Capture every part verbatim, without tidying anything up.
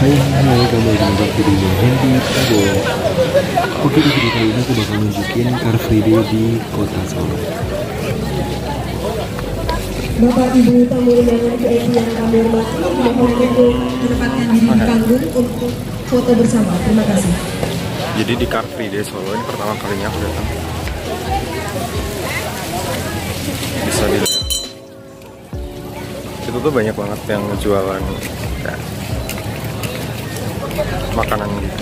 Hai hai, kembali dengan gue video Hendy Prabowo. Oke, di video kali ini aku bakal nunjukin Car Free Day di kota Solo. Bapak Ibu tamu undangan V I P yang kami hormati, mohon untuk menempatkan diri di panggung untuk foto bersama. Terima kasih. Jadi di Car Free Day Solo ini pertama kalinya aku datang. Bisa dilihat. Itu tuh banyak banget yang jualan kayak makanan gitu.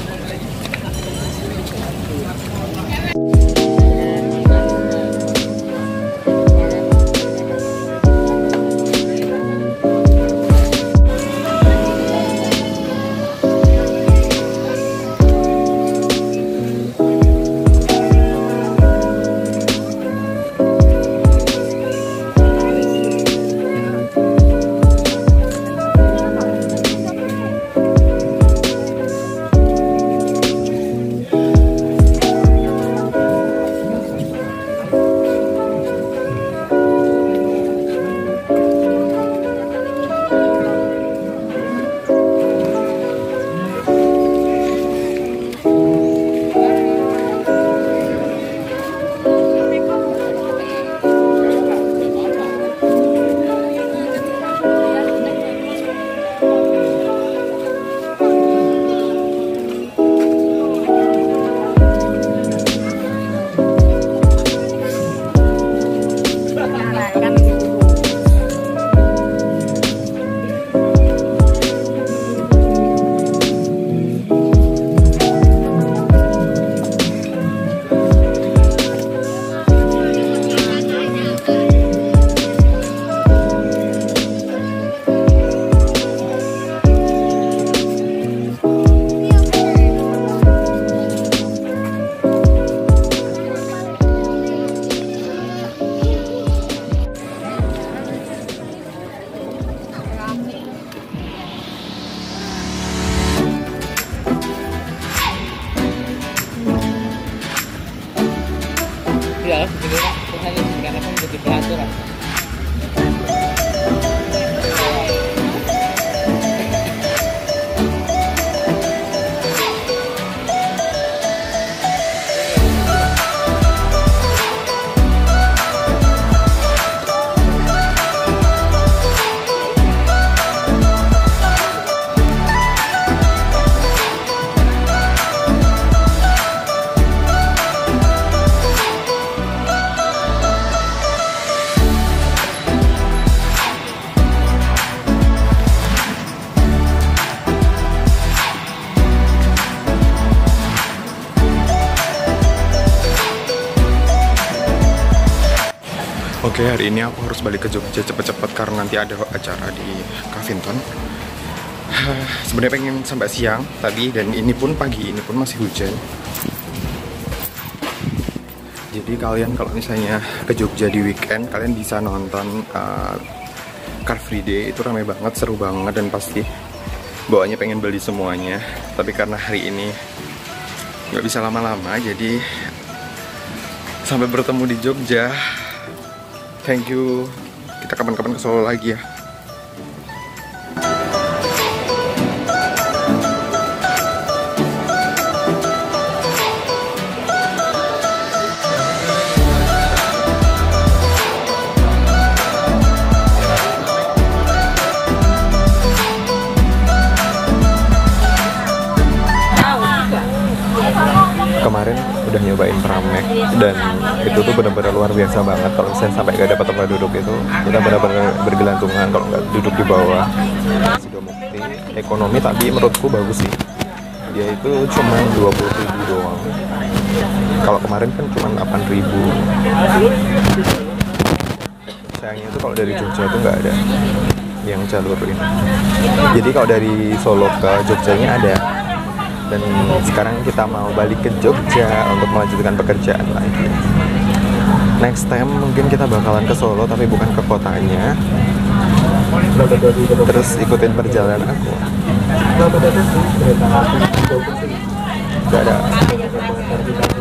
Ya, sebenarnya Tuhan yang karena kan jadi peraturan. Oke, hari ini aku harus balik ke Jogja cepet-cepet karena nanti ada acara di Kavinton. Sebenarnya pengen sampai siang tadi, dan ini pun pagi ini pun masih hujan. Jadi kalian kalau misalnya ke Jogja di weekend, kalian bisa nonton uh, Car Free Day. Itu ramai banget, seru banget, dan pasti bawaannya pengen beli semuanya. Tapi karena hari ini nggak bisa lama-lama, jadi sampai bertemu di Jogja. Thank you. Kita kapan-kapan ke Solo lagi ya. Kemarin udah nyobain pramek dan itu tuh benar-benar luar biasa banget. Kalau saya sampai gak dapat tempat duduk itu, kita benar-benar bergelantungan kalau nggak duduk di bawah. Sudah mukti ekonomi, tapi menurutku bagus sih. Dia itu cuma dua puluh ribu doang. Kalau kemarin kan cuma delapan ribu. Sayangnya itu kalau dari Jogja itu nggak ada yang jalur ini. Jadi kalau dari Solo ke Jogjanya ada. Dan sekarang kita mau balik ke Jogja untuk melanjutkan pekerjaan lagi. Next time mungkin kita bakalan ke Solo, tapi bukan ke kotanya. Terus ikutin perjalanan aku. Gak ada.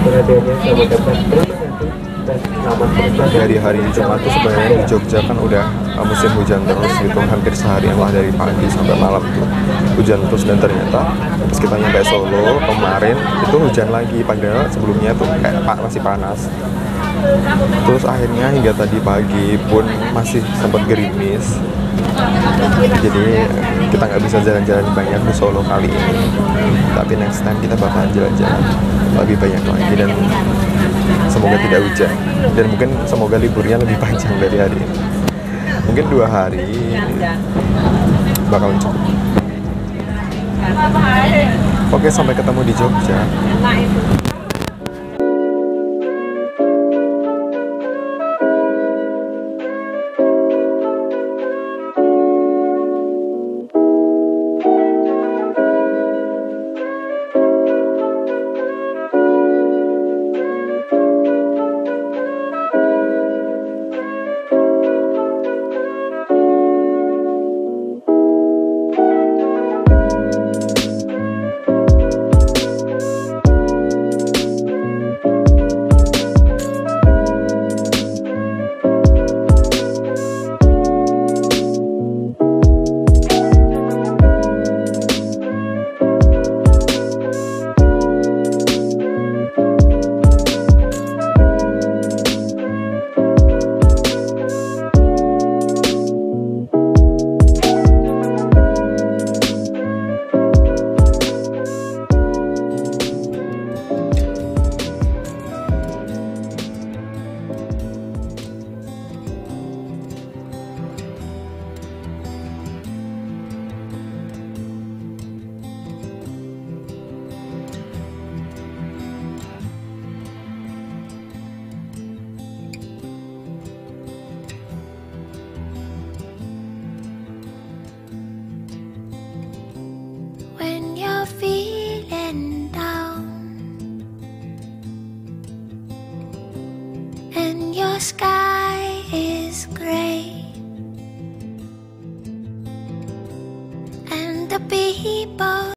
perhatiannya, saya ucapkan terima kasih dan selamat bertugas. Dari hari Jumat tuh sebenarnya di Jogja kan udah uh, musim hujan terus gitu, hampir seharian lah dari pagi sampai malam tuh hujan terus. Dan ternyata pas kita nyampe Solo kemarin itu hujan lagi, padahal sebelumnya tuh kayak pak masih panas. Terus akhirnya hingga tadi pagi pun masih sempat gerimis, jadi kita nggak bisa jalan-jalan banyak di Solo kali ini. Tapi next time kita bakalan jalan-jalan lebih banyak lagi, dan semoga tidak hujan, dan mungkin semoga liburnya lebih panjang dari hari ini. Mungkin dua hari bakalan cukup. Oke, sampai ketemu di Jogja. When you're feeling down and your sky is gray and the people